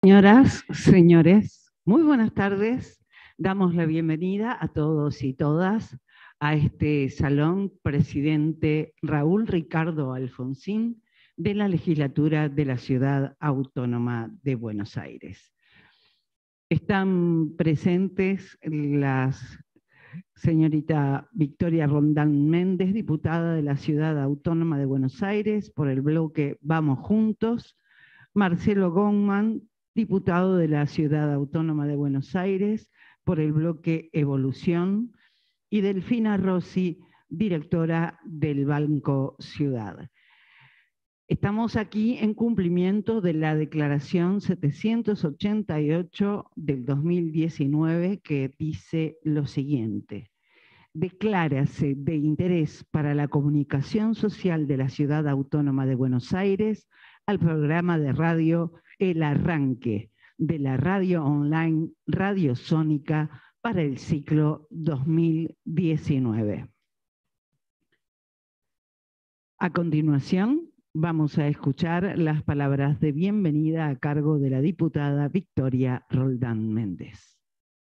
Señoras, señores, muy buenas tardes. Damos la bienvenida a todos y todas a este salón presidente Raúl Ricardo Alfonsín de la legislatura de la Ciudad Autónoma de Buenos Aires. Están presentes la señorita Victoria Rondán Méndez, diputada de la Ciudad Autónoma de Buenos Aires por el bloque Vamos Juntos, Marcelo Goldman, diputado de la Ciudad Autónoma de Buenos Aires por el bloque Evolución, y Delfina Rossi, directora del Banco Ciudad. Estamos aquí en cumplimiento de la Declaración 788 del 2019 que dice lo siguiente: declárase de interés para la comunicación social de la Ciudad Autónoma de Buenos Aires al programa de radio El Arranque de la radio online Radio Sónica para el ciclo 2019. A continuación, vamos a escuchar las palabras de bienvenida a cargo de la diputada Victoria Roldán Méndez.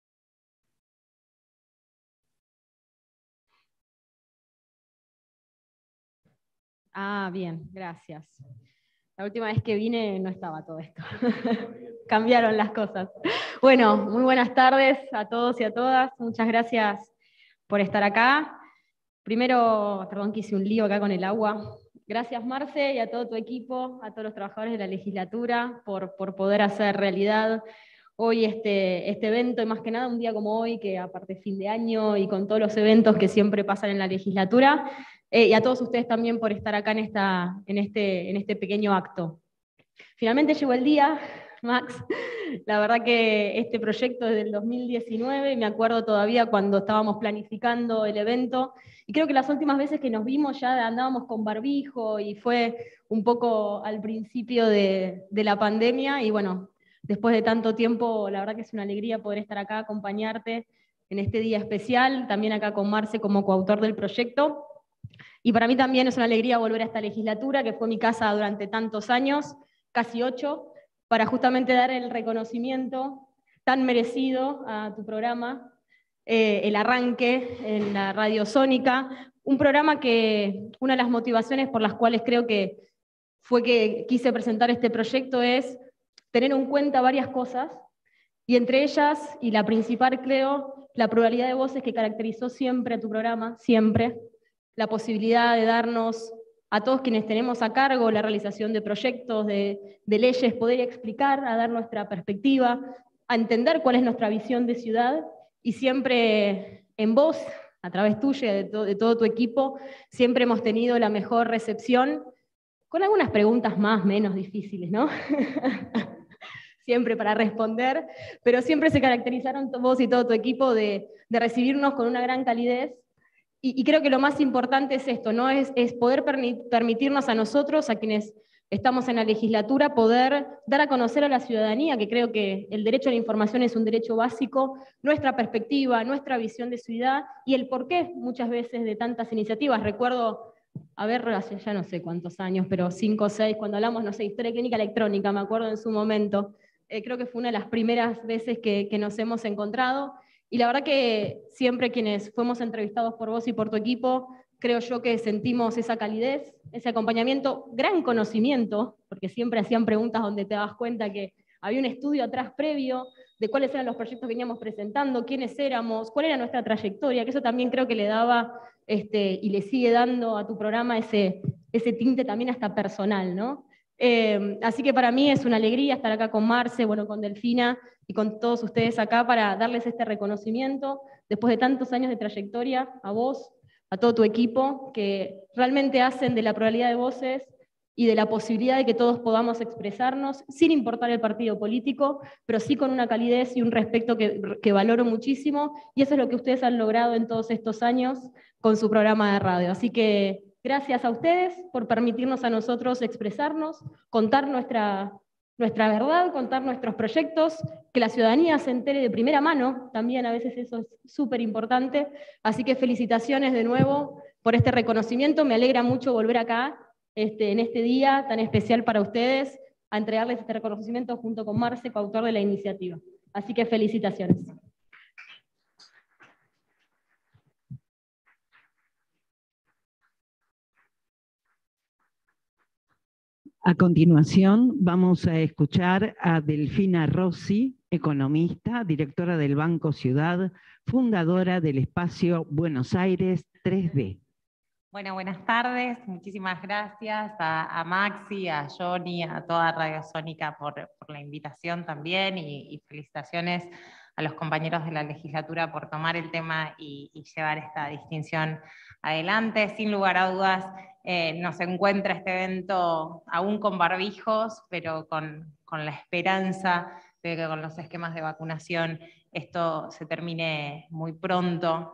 Bien, gracias. La última vez que vine no estaba todo esto. Cambiaron las cosas. Bueno, muy buenas tardes a todos y a todas. Muchas gracias por estar acá. Primero, perdón que hice un lío acá con el agua. Gracias, Marce, y a todo tu equipo, a todos los trabajadores de la legislatura por poder hacer realidad hoy este evento, y más que nada un día como hoy, que aparte fin de año y con todos los eventos que siempre pasan en la legislatura, y a todos ustedes también por estar acá en este pequeño acto. Finalmente llegó el día, Max. La verdad que este proyecto es del 2019, me acuerdo todavía cuando estábamos planificando el evento, y creo que las últimas veces que nos vimos ya andábamos con barbijo, y fue un poco al principio de la pandemia, y bueno, después de tanto tiempo, la verdad que es una alegría poder estar acá, acompañarte en este día especial, también acá con Marce como coautor del proyecto. Y para mí también es una alegría volver a esta legislatura, que fue mi casa durante tantos años, casi 8, para justamente dar el reconocimiento tan merecido a tu programa, El Arranque, en la Radio Sónica, un programa que una de las motivaciones por las cuales creo que fue que quise presentar este proyecto es tener en cuenta varias cosas, y entre ellas, y la principal creo, la pluralidad de voces que caracterizó siempre a tu programa, siempre, la posibilidad de darnos a todos quienes tenemos a cargo la realización de proyectos, de leyes, poder explicar, a dar nuestra perspectiva, a entender cuál es nuestra visión de ciudad, y siempre en vos, a través tuya y de todo tu equipo, siempre hemos tenido la mejor recepción, con algunas preguntas más, menos difíciles, ¿no? Siempre para responder, pero siempre se caracterizaron vos y todo tu equipo de recibirnos con una gran calidez. Y creo que lo más importante es esto, ¿no? Es poder permitirnos a nosotros, a quienes estamos en la legislatura, poder dar a conocer a la ciudadanía, que creo que el derecho a la información es un derecho básico, nuestra perspectiva, nuestra visión de ciudad, y el porqué muchas veces de tantas iniciativas. Recuerdo, hace ya no sé cuántos años, pero 5 o 6, cuando hablamos, no sé, historia clínica electrónica, me acuerdo en su momento, creo que fue una de las primeras veces que nos hemos encontrado. Y la verdad que siempre quienes fuimos entrevistados por vos y por tu equipo, creo yo que sentimos esa calidez, ese acompañamiento, gran conocimiento, porque siempre hacían preguntas donde te das cuenta que había un estudio atrás previo de cuáles eran los proyectos que veníamos presentando, quiénes éramos, cuál era nuestra trayectoria, que eso también creo que le daba y le sigue dando a tu programa ese tinte también hasta personal, ¿no? Así que para mí es una alegría estar acá con Marce, bueno, con Delfina y con todos ustedes acá para darles este reconocimiento después de tantos años de trayectoria, a vos, a todo tu equipo, que realmente hacen de la pluralidad de voces y de la posibilidad de que todos podamos expresarnos, sin importar el partido político, pero sí con una calidez y un respeto que valoro muchísimo, y eso es lo que ustedes han logrado en todos estos años con su programa de radio. Así que gracias a ustedes por permitirnos a nosotros expresarnos, contar nuestra verdad, contar nuestros proyectos, que la ciudadanía se entere de primera mano, también a veces eso es súper importante. Así que felicitaciones de nuevo por este reconocimiento, me alegra mucho volver acá en este día tan especial para ustedes, a entregarles este reconocimiento junto con Marce, coautor de la iniciativa. Así que felicitaciones. A continuación vamos a escuchar a Delfina Rossi, economista, directora del Banco Ciudad, fundadora del espacio Buenos Aires 3D. Bueno, buenas tardes, muchísimas gracias a Maxi, a Johnny, a toda Radio Sónica por la invitación también y felicitaciones a los compañeros de la legislatura por tomar el tema y llevar esta distinción adelante. Sin lugar a dudas, nos encuentra este evento aún con barbijos, pero con la esperanza de que con los esquemas de vacunación esto se termine muy pronto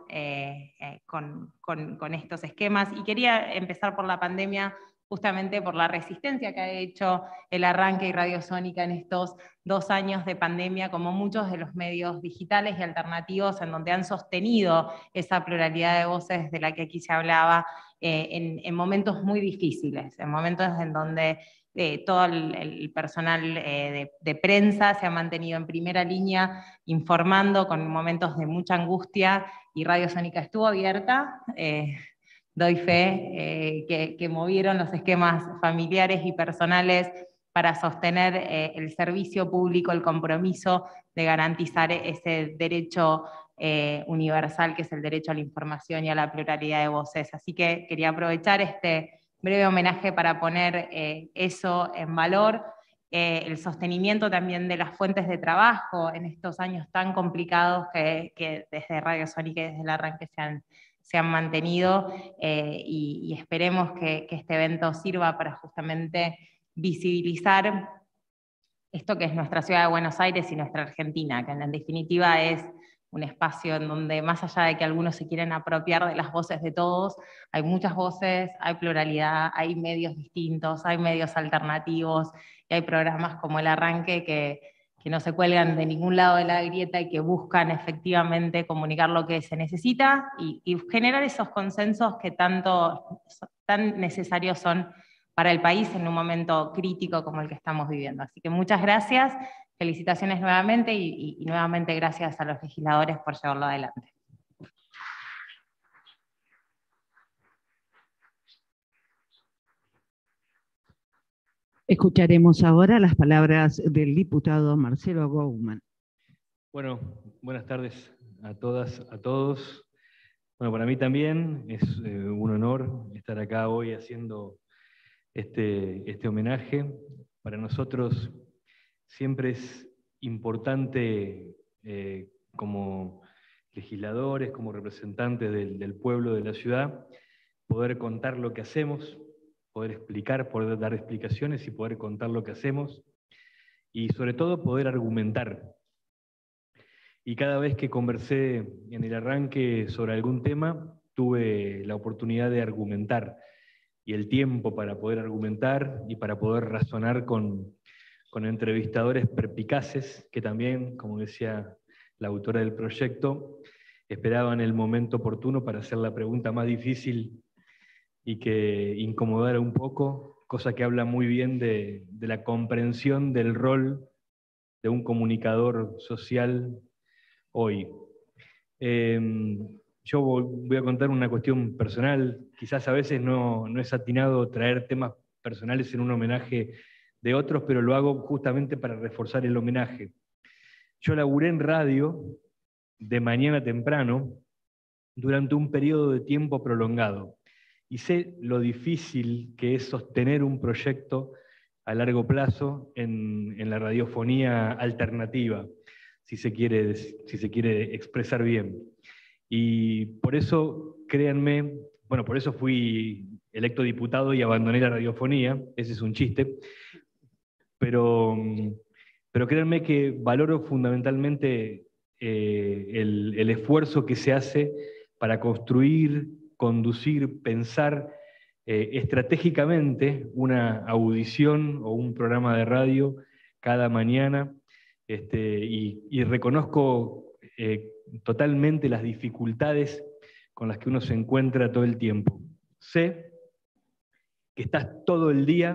con estos esquemas. Y quería empezar por la pandemia, justamente por la resistencia que ha hecho el arranque y Radio Sónica en estos 2 años de pandemia, como muchos de los medios digitales y alternativos, en donde han sostenido esa pluralidad de voces de la que aquí se hablaba, en momentos muy difíciles, en momentos en donde todo el personal de prensa se ha mantenido en primera línea informando con momentos de mucha angustia, y Radio Sónica estuvo abierta. Doy fe que movieron los esquemas familiares y personales para sostener el servicio público, el compromiso de garantizar ese derecho universal que es el derecho a la información y a la pluralidad de voces. Así que quería aprovechar este breve homenaje para poner eso en valor, el sostenimiento también de las fuentes de trabajo en estos años tan complicados que desde Radio Sónica y desde el arranque se han mantenido, y esperemos que este evento sirva para justamente visibilizar esto que es nuestra ciudad de Buenos Aires y nuestra Argentina, que en definitiva es un espacio en donde, más allá de que algunos se quieren apropiar de las voces de todos, hay muchas voces, hay pluralidad, hay medios distintos, hay medios alternativos, y hay programas como El Arranque que no se cuelgan de ningún lado de la grieta y que buscan efectivamente comunicar lo que se necesita y generar esos consensos que tan necesarios son para el país en un momento crítico como el que estamos viviendo. Así que muchas gracias, felicitaciones nuevamente y nuevamente gracias a los legisladores por llevarlo adelante. Escucharemos ahora las palabras del diputado Marcelo Gouman. Bueno, buenas tardes a todas, a todos. Bueno, para mí también es un honor estar acá hoy haciendo este homenaje. Para nosotros siempre es importante, como legisladores, como representantes del pueblo de la ciudad, poder contar lo que hacemos, poder explicar, poder dar explicaciones y poder contar lo que hacemos, y sobre todo poder argumentar. Y cada vez que conversé en el arranque sobre algún tema, tuve la oportunidad de argumentar, y el tiempo para poder argumentar y para poder razonar con entrevistadores perspicaces, que también, como decía la autora del proyecto, esperaban el momento oportuno para hacer la pregunta más difícil y que incomodara un poco, cosa que habla muy bien de la comprensión del rol de un comunicador social hoy. Yo voy a contar una cuestión personal. Quizás a veces no es atinado traer temas personales en un homenaje de otros, pero lo hago justamente para reforzar el homenaje. Yo laburé en radio de mañana temprano durante un periodo de tiempo prolongado, y sé lo difícil que es sostener un proyecto a largo plazo en la radiofonía alternativa, si se quiere expresar bien. Y por eso, créanme, bueno, por eso fui electo diputado y abandoné la radiofonía, ese es un chiste, pero créanme que valoro fundamentalmente el esfuerzo que se hace para construir, conducir, pensar estratégicamente una audición o un programa de radio cada mañana, y reconozco totalmente las dificultades con las que uno se encuentra todo el tiempo. Sé que estás todo el día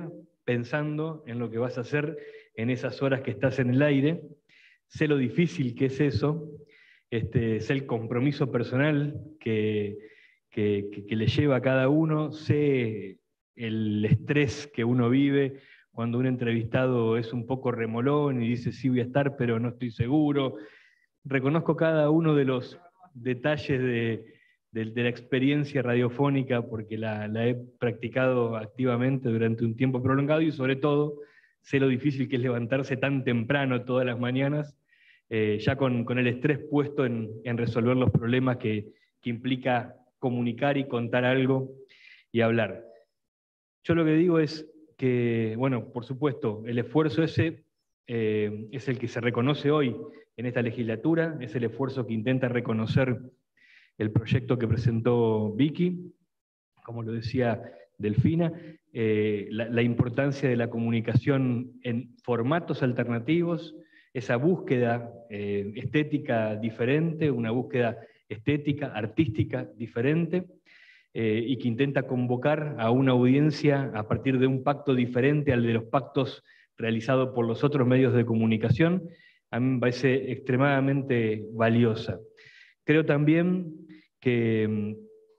pensando en lo que vas a hacer en esas horas que estás en el aire. Sé lo difícil que es eso, sé el compromiso personal que le lleva a cada uno, sé el estrés que uno vive cuando un entrevistado es un poco remolón y dice sí voy a estar, pero no estoy seguro. Reconozco cada uno de los detalles de la experiencia radiofónica porque la he practicado activamente durante un tiempo prolongado y sobre todo sé lo difícil que es levantarse tan temprano todas las mañanas, ya con el estrés puesto en resolver los problemas que implica comunicar y contar algo y hablar. Yo lo que digo es que, bueno, por supuesto, el esfuerzo ese es el que se reconoce hoy en esta legislatura, es el esfuerzo que intenta reconocer el proyecto que presentó Vicky, como lo decía Delfina, la importancia de la comunicación en formatos alternativos, esa búsqueda estética diferente, una búsqueda estética, artística diferente, y que intenta convocar a una audiencia a partir de un pacto diferente al de los pactos realizados por los otros medios de comunicación. A mí me parece extremadamente valiosa. Creo también que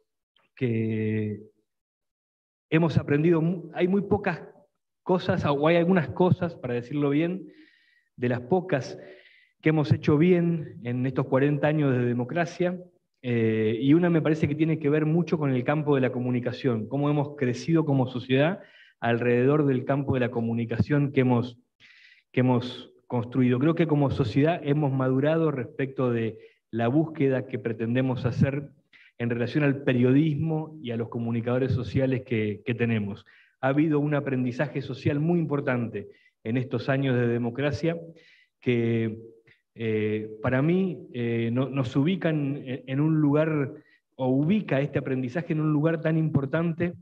hemos aprendido, hay muy pocas cosas, o hay algunas cosas, para decirlo bien, de las pocas que hemos hecho bien en estos 40 años de democracia, y una me parece que tiene que ver mucho con el campo de la comunicación, cómo hemos crecido como sociedad alrededor del campo de la comunicación que hemos construido. Creo que como sociedad hemos madurado respecto de la búsqueda que pretendemos hacer en relación al periodismo y a los comunicadores sociales que tenemos. Ha habido un aprendizaje social muy importante en estos años de democracia que para mí nos ubican en un lugar, o ubica este aprendizaje en un lugar tan importante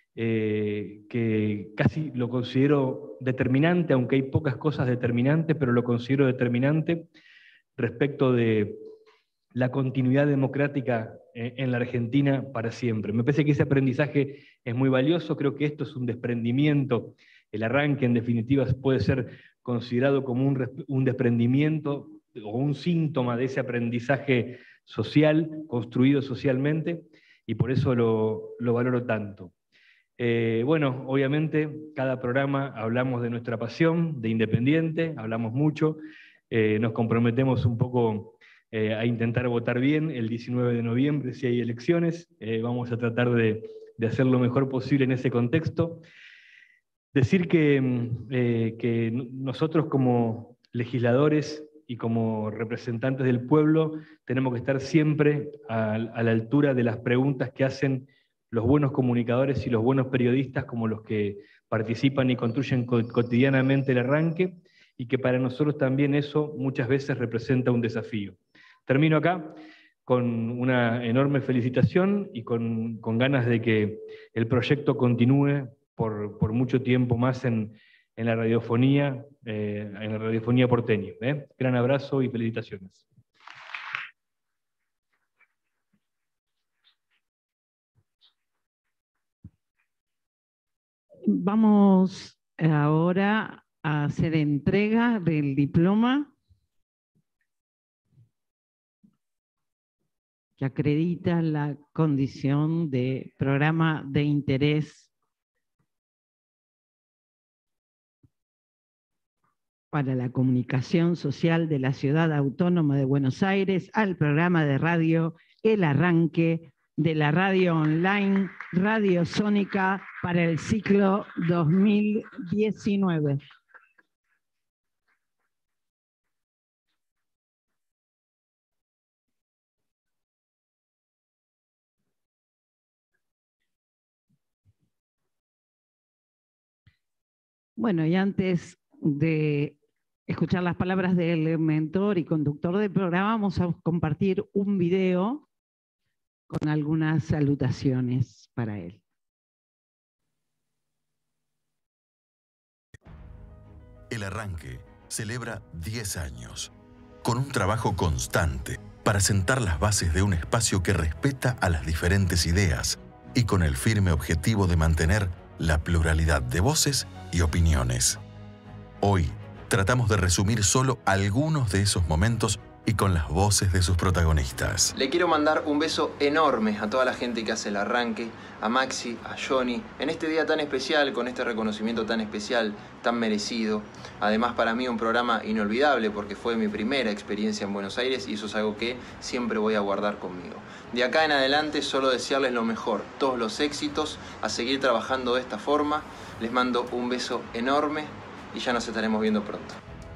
que casi lo considero determinante, aunque hay pocas cosas determinantes, pero lo considero determinante respecto de la continuidad democrática en la Argentina para siempre. Me parece que ese aprendizaje es muy valioso, creo que esto es un desprendimiento, el arranque en definitiva puede ser considerado como un desprendimiento o un síntoma de ese aprendizaje social, construido socialmente, y por eso lo valoro tanto. Bueno, obviamente cada programa hablamos de nuestra pasión, de Independiente, hablamos mucho, nos comprometemos un poco a intentar votar bien el 19 de noviembre si hay elecciones, vamos a tratar de hacer lo mejor posible en ese contexto. Decir que nosotros como legisladores y como representantes del pueblo tenemos que estar siempre a la altura de las preguntas que hacen los buenos comunicadores y los buenos periodistas como los que participan y construyen cotidianamente el arranque, y que para nosotros también eso muchas veces representa un desafío. Termino acá con una enorme felicitación y con ganas de que el proyecto continúe por mucho tiempo más en la radiofonía porteña. Gran abrazo y felicitaciones. Vamos ahora a hacer entrega del diploma que acredita la condición de programa de interés para la comunicación social de la Ciudad Autónoma de Buenos Aires al programa de radio El Arranque de la radio online Radio Sónica para el ciclo 2019. Bueno, y antes de escuchar las palabras del mentor y conductor del programa, vamos a compartir un video con algunas salutaciones para él. El Arranque celebra 10 años, con un trabajo constante para sentar las bases de un espacio que respeta a las diferentes ideas y con el firme objetivo de mantener la pluralidad de voces y opiniones. Hoy tratamos de resumir solo algunos de esos momentos y con las voces de sus protagonistas. Le quiero mandar un beso enorme a toda la gente que hace el arranque, a Maxi, a Johnny, en este día tan especial, con este reconocimiento tan especial, tan merecido. Además, para mí un programa inolvidable porque fue mi primera experiencia en Buenos Aires y eso es algo que siempre voy a guardar conmigo. De acá en adelante solo desearles lo mejor, todos los éxitos, a seguir trabajando de esta forma. Les mando un beso enorme y ya nos estaremos viendo pronto.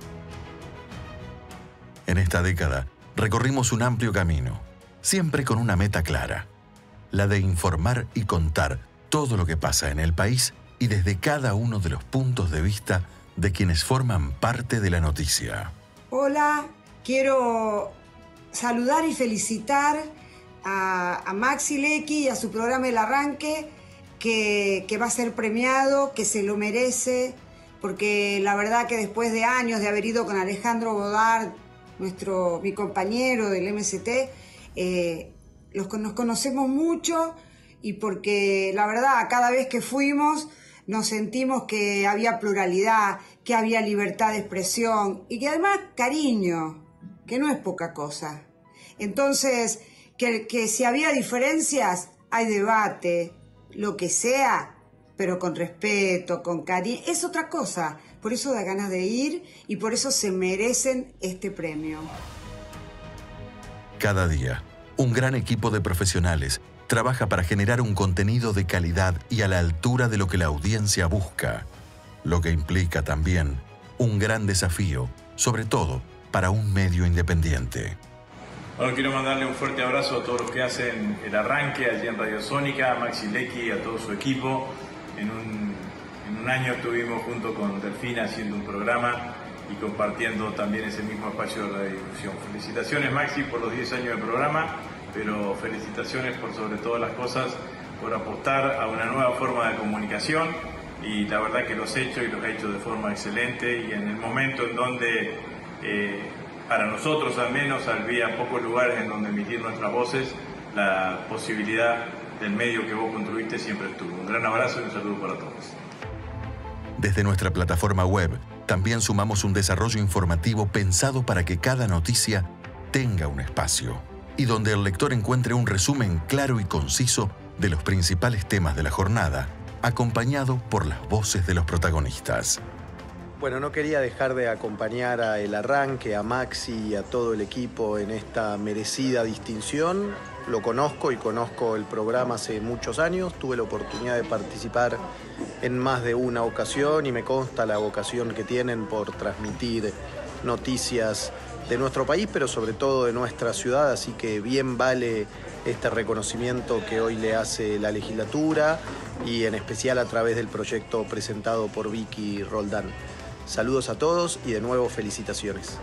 En esta década recorrimos un amplio camino, siempre con una meta clara, la de informar y contar todo lo que pasa en el país y desde cada uno de los puntos de vista de quienes forman parte de la noticia. Hola, quiero saludar y felicitar a Maxi Lecky y a su programa El Arranque, que va a ser premiado, que se lo merece, porque la verdad que después de años de haber ido con Alejandro Godard, mi compañero del MST, nos conocemos mucho y porque la verdad cada vez que fuimos nos sentimos que había pluralidad, que había libertad de expresión y que además cariño, que no es poca cosa. Entonces, que si había diferencias, hay debate, lo que sea, pero con respeto, con cariño, es otra cosa. Por eso da ganas de ir y por eso se merecen este premio. Cada día, un gran equipo de profesionales trabaja para generar un contenido de calidad y a la altura de lo que la audiencia busca, lo que implica también un gran desafío, sobre todo para un medio independiente. Bueno, quiero mandarle un fuerte abrazo a todos los que hacen el arranque allí en Radio Sónica, a Maxi Lecky, a todo su equipo. En un año estuvimos junto con Delfina haciendo un programa y compartiendo también ese mismo espacio de radiodifusión. Felicitaciones, Maxi, por los 10 años de programa, pero felicitaciones por sobre todas las cosas, por apostar a una nueva forma de comunicación y la verdad que los ha hecho y los ha hecho de forma excelente y en el momento en donde, para nosotros al menos, había pocos lugares en donde emitir nuestras voces, la posibilidad del medio que vos construiste siempre estuvo. Un gran abrazo y un saludo para todos. Desde nuestra plataforma web, también sumamos un desarrollo informativo pensado para que cada noticia tenga un espacio y donde el lector encuentre un resumen claro y conciso de los principales temas de la jornada, acompañado por las voces de los protagonistas. Bueno, no quería dejar de acompañar a El Arranque, a Maxi y a todo el equipo en esta merecida distinción. Lo conozco y conozco el programa hace muchos años. Tuve la oportunidad de participar en más de una ocasión y me consta la vocación que tienen por transmitir noticias de nuestro país, pero sobre todo de nuestra ciudad. Así que bien vale este reconocimiento que hoy le hace la legislatura y en especial a través del proyecto presentado por Vicky Roldán. Saludos a todos y de nuevo felicitaciones.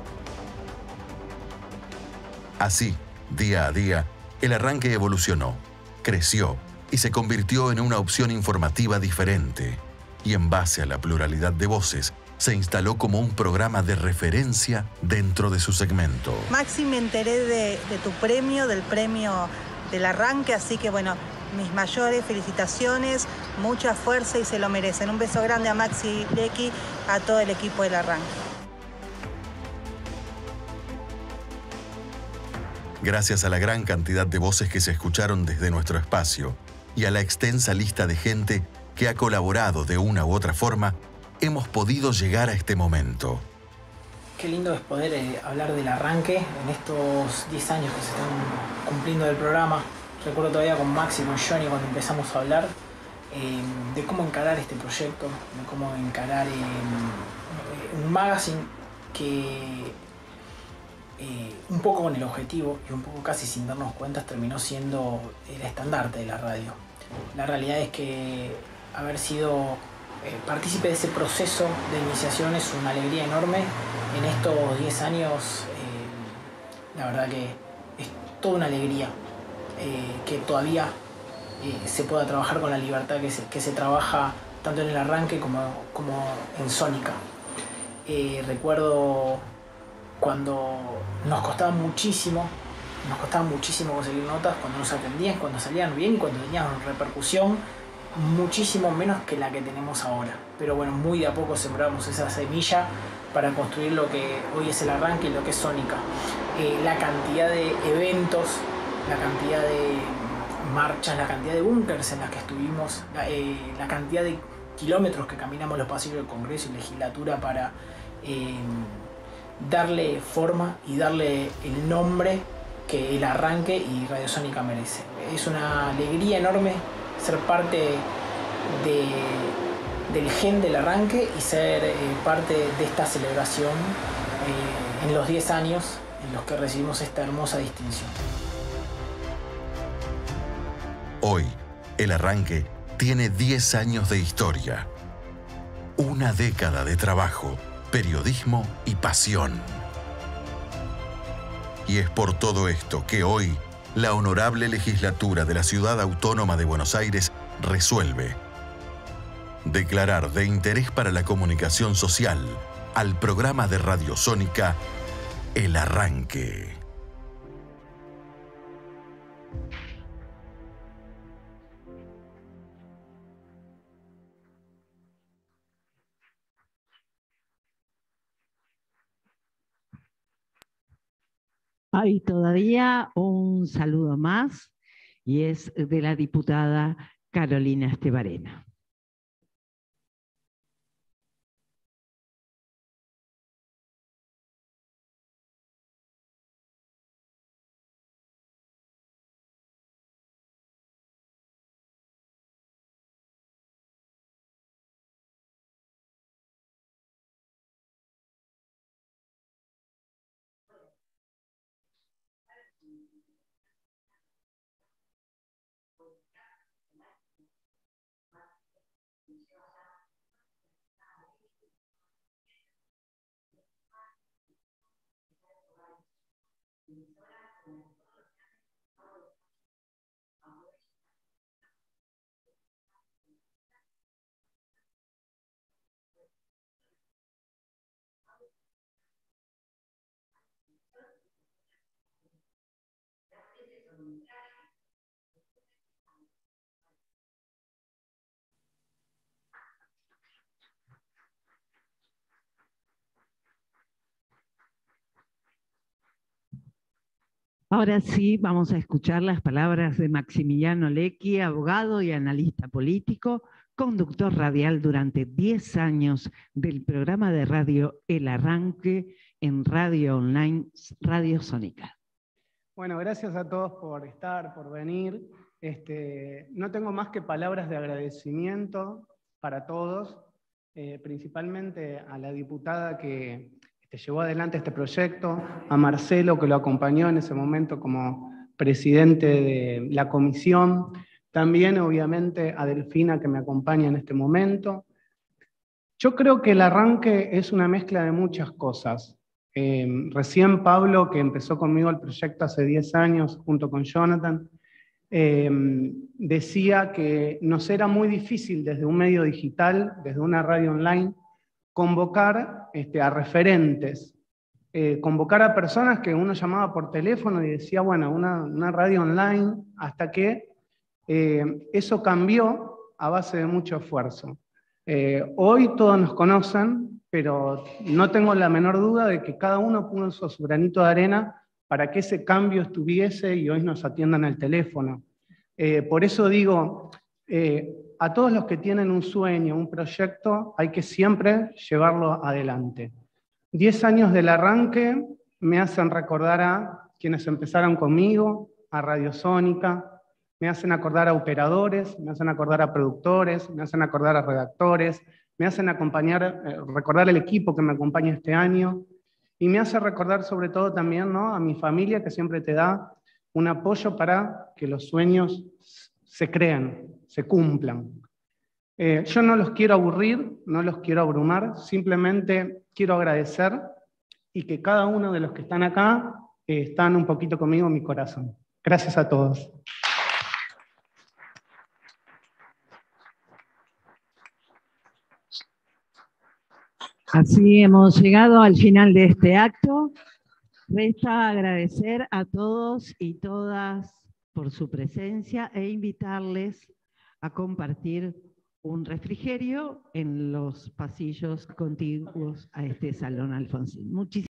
Así, día a día, El Arranque evolucionó, creció y se convirtió en una opción informativa diferente. Y en base a la pluralidad de voces, se instaló como un programa de referencia dentro de su segmento. Maxi, me enteré de tu premio, del premio del Arranque, así que bueno, mis mayores felicitaciones, mucha fuerza y se lo merecen. Un beso grande a Maxi Lecky, a todo el equipo del Arranque. Gracias a la gran cantidad de voces que se escucharon desde nuestro espacio y a la extensa lista de gente que ha colaborado de una u otra forma, hemos podido llegar a este momento. Qué lindo es poder hablar del arranque en estos 10 años que se están cumpliendo del programa. Recuerdo todavía con Maxi y con Johnny cuando empezamos a hablar de cómo encarar este proyecto, de cómo encarar un magazine que un poco con el objetivo y un poco casi sin darnos cuenta terminó siendo el estandarte de la radio. La realidad es que haber sido partícipe de ese proceso de iniciación es una alegría enorme. En estos 10 años, la verdad que es toda una alegría que todavía se pueda trabajar con la libertad que se trabaja tanto en El Arranque como en Sónica. Recuerdo cuando nos costaba muchísimo conseguir notas, cuando nos atendían, cuando salían bien y cuando tenían repercusión. muchísimo menos que la que tenemos ahora. Pero bueno, muy de a poco sembramos esa semilla para construir lo que hoy es el arranque y lo que es Sónica. La cantidad de eventos, la cantidad de marchas, la cantidad de búnkers en las que estuvimos, la cantidad de kilómetros que caminamos los pasillos del Congreso y legislatura para darle forma y darle el nombre que el arranque y Radio Sónica merece. Es una alegría enorme ser parte del gen del arranque y ser parte de esta celebración en los 10 años en los que recibimos esta hermosa distinción. Hoy, el arranque tiene 10 años de historia. Una década de trabajo, periodismo y pasión. Y es por todo esto que hoy la Honorable Legislatura de la Ciudad Autónoma de Buenos Aires resuelve declarar de interés para la comunicación social al programa de Radio Sónica El Arranque. Hay todavía un saludo más y es de la diputada Carolina Estebarena. Ahora sí, vamos a escuchar las palabras de Maximiliano Lecchi, abogado y analista político, conductor radial durante 10 años del programa de radio El Arranque en radio online Radio Sónica. Bueno, gracias a todos por estar, por venir. No tengo más que palabras de agradecimiento para todos, principalmente a la diputada que llevó adelante este proyecto, a Marcelo, que lo acompañó en ese momento como presidente de la comisión, también obviamente a Delfina, que me acompaña en este momento. Yo creo que el arranque es una mezcla de muchas cosas. Recién Pablo, que empezó conmigo el proyecto hace 10 años, junto con Jonathan, decía que nos era muy difícil desde un medio digital, desde una radio online, convocar a referentes, convocar a personas que uno llamaba por teléfono y decía, bueno, una radio online, hasta que eso cambió a base de mucho esfuerzo. Hoy todos nos conocen, pero no tengo la menor duda de que cada uno puso su granito de arena para que ese cambio estuviese y hoy nos atiendan al teléfono. Por eso digo, a todos los que tienen un sueño, un proyecto, hay que siempre llevarlo adelante. 10 años del arranque me hacen recordar a quienes empezaron conmigo, a Radio Sónica, me hacen acordar a operadores, me hacen acordar a productores, me hacen acordar a redactores, me hacen recordar el equipo que me acompaña este año, y me hace recordar sobre todo también, ¿no?, a mi familia, que siempre te da un apoyo para que los sueños se crean, se cumplan. Yo no los quiero aburrir, no los quiero abrumar, simplemente quiero agradecer y que cada uno de los que están acá están un poquito conmigo en mi corazón. Gracias a todos. Así hemos llegado al final de este acto. Resta agradecer a todos y todas por su presencia e invitarles a compartir un refrigerio en los pasillos contiguos a este Salón Alfonsín. Muchísimas